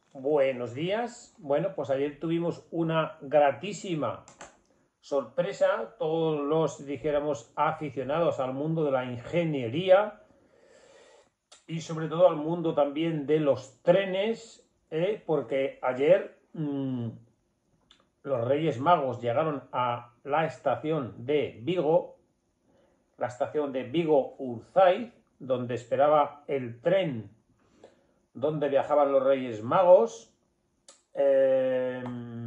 Buenos días. Bueno, pues ayer tuvimos una gratísima sorpresa. Todos los, dijéramos, aficionados al mundo de la ingeniería y sobre todo al mundo también de los trenes, porque ayer los Reyes Magos llegaron a la estación de Vigo, la estación de Vigo-Urzaiz, donde esperaba el tren donde viajaban los Reyes Magos. Eh,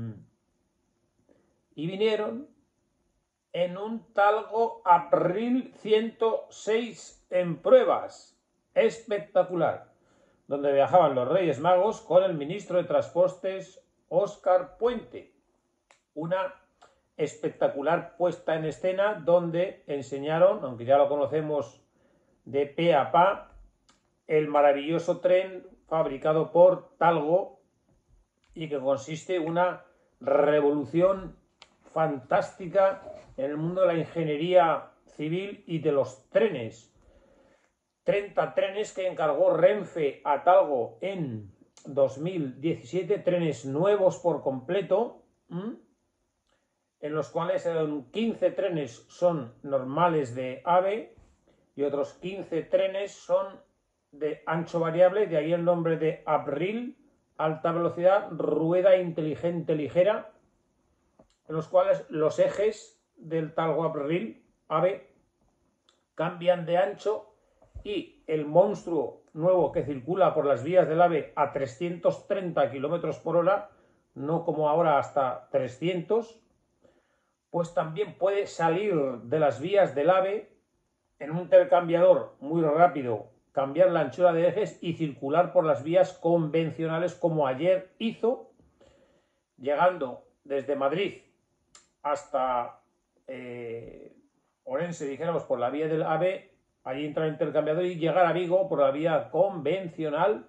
y vinieron en un Talgo April 106 en pruebas. Espectacular. Donde viajaban los Reyes Magos con el ministro de Transportes Óscar Puente. Una espectacular puesta en escena donde enseñaron, aunque ya lo conocemos de pe a pa, el maravilloso tren fabricado por Talgo y que consiste en una revolución fantástica en el mundo de la ingeniería civil y de los trenes. 30 trenes que encargó Renfe a Talgo en 2017, trenes nuevos por completo, en los cuales 15 trenes son normales de AVE y otros 15 trenes son de ancho variable, de ahí el nombre de April, alta velocidad, rueda inteligente ligera, en los cuales los ejes del Talgo April AVE cambian de ancho y el monstruo nuevo que circula por las vías del AVE a 330 km por hora, no como ahora hasta 300, pues también puede salir de las vías del AVE en un intercambiador muy rápido, cambiar la anchura de ejes y circular por las vías convencionales como ayer hizo, llegando desde Madrid hasta Orense, dijéramos, por la vía del AVE, allí entrar el intercambiador y llegar a Vigo por la vía convencional.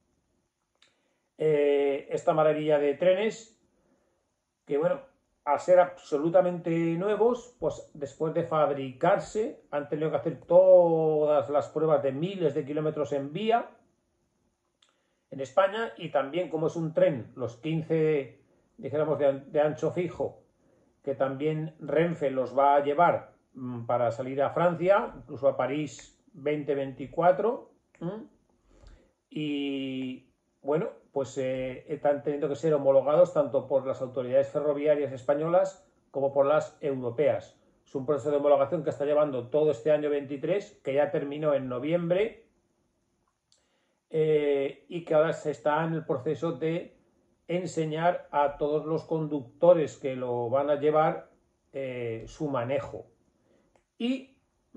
Esta maravilla de trenes que, bueno, al ser absolutamente nuevos, pues después de fabricarse han tenido que hacer todas las pruebas de miles de kilómetros en vía en España, y también como es un tren, los 15, dijéramos, de ancho fijo, que también Renfe los va a llevar para salir a Francia, incluso a París 2024. Y bueno, pues están teniendo que ser homologados tanto por las autoridades ferroviarias españolas como por las europeas. Es un proceso de homologación que está llevando todo este año 23, que ya terminó en noviembre, y que ahora se está en el proceso de enseñar a todos los conductores que lo van a llevar su manejo. Y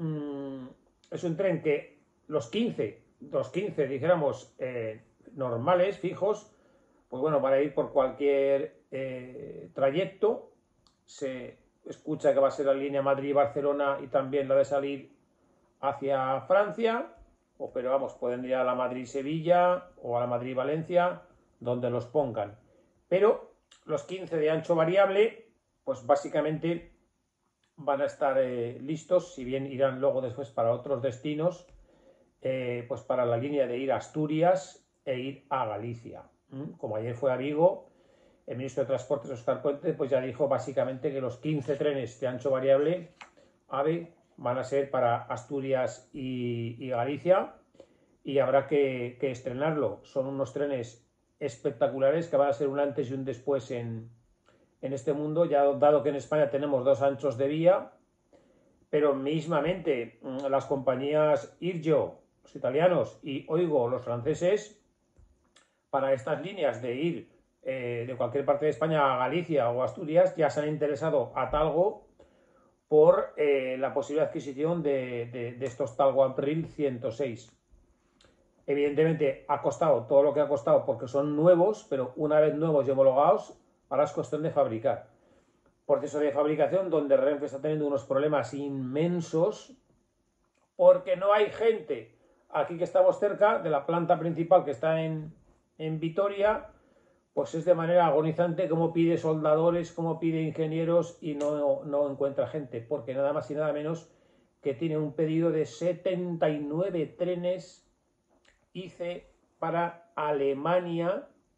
es un tren que los 15 dijéramos, normales, fijos, pues bueno, van a ir por cualquier trayecto. Se escucha que va a ser la línea Madrid-Barcelona y también la de salir hacia Francia, pero vamos, pueden ir a la Madrid-Sevilla o a la Madrid-Valencia, donde los pongan. Pero los 15 de ancho variable, pues básicamente van a estar listos, si bien irán luego después para otros destinos, pues para la línea de ir a Asturias e ir a Galicia. Como ayer fue a Vigo, el ministro de Transportes, Óscar Puente, pues ya dijo básicamente que los 15 trenes de ancho variable AVE van a ser para Asturias y Galicia, y habrá que estrenarlo. Son unos trenes espectaculares que van a ser un antes y un después en este mundo, ya dado que en España tenemos dos anchos de vía, pero mismamente las compañías Iryo, los italianos, y Oigo, los franceses, para estas líneas de ir de cualquier parte de España a Galicia o Asturias, ya se han interesado a Talgo por la posible adquisición de estos Talgo April 106. Evidentemente ha costado todo lo que ha costado porque son nuevos, pero una vez nuevos y homologados, ahora es cuestión de fabricar. Proceso de fabricación donde Renfe está teniendo unos problemas inmensos porque no hay gente. Aquí que estamos cerca de la planta principal, que está en Vitoria, pues es de manera agonizante como pide soldadores, como pide ingenieros, y no encuentra gente, porque nada más y nada menos que tiene un pedido de 79 trenes ICE para Alemania,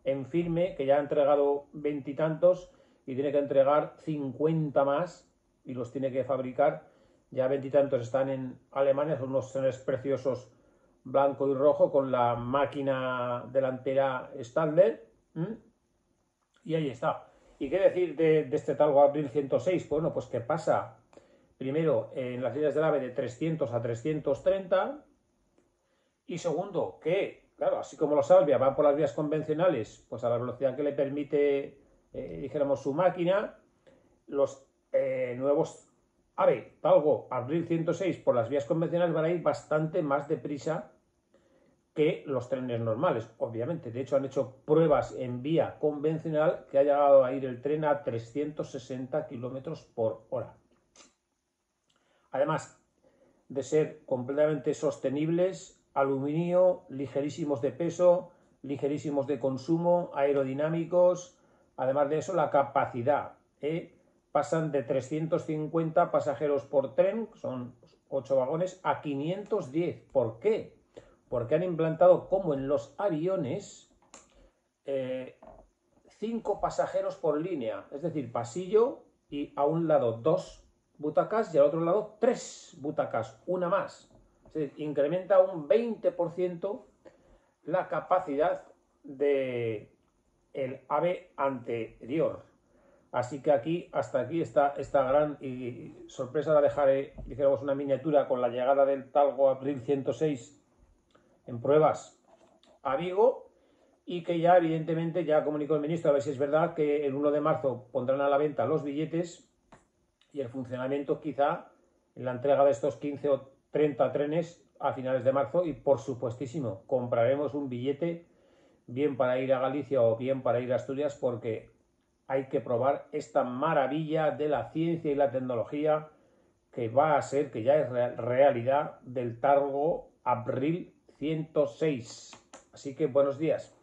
en firme, que ya ha entregado 20 y tantos y tiene que entregar 50 más y los tiene que fabricar. Ya 20 y tantos están en Alemania, son unos trenes preciosos blanco y rojo con la máquina delantera Stadler. Y ahí está. ¿Y qué decir de este Talgo Abril 106? Bueno, pues que pasa primero en las líneas del AVE de 300 a 330 y segundo que, claro, así como los Alvia van por las vías convencionales, pues a la velocidad que le permite, dijéramos, su máquina, los nuevos AVE Talgo Abril 106 por las vías convencionales van a ir bastante más deprisa que los trenes normales, obviamente. De hecho, han hecho pruebas en vía convencional que ha llegado a ir el tren a 360 kilómetros por hora. Además de ser completamente sostenibles, aluminio, ligerísimos de peso, ligerísimos de consumo, aerodinámicos. Además de eso, la capacidad. Pasan de 350 pasajeros por tren, son 8 vagones, a 510. ¿Por qué? Porque han implantado, como en los aviones, 5 pasajeros por línea, es decir, pasillo y a un lado 2 butacas y al otro lado 3 butacas, una más. Es decir, incrementa un 20% la capacidad del AVE anterior. Así que hasta aquí está esta gran sorpresa. La dejaré, dijéramos, una miniatura con la llegada del Talgo Abril 106 en pruebas a Vigo y que ya evidentemente ya comunicó el ministro, a ver si es verdad, que el 1 de marzo pondrán a la venta los billetes y el funcionamiento quizá en la entrega de estos 15 o 30 trenes a finales de marzo y por supuestísimo compraremos un billete bien para ir a Galicia o bien para ir a Asturias porque hay que probar esta maravilla de la ciencia y la tecnología que va a ser, que ya es realidad, del Talgo Abril 106. Así que buenos días.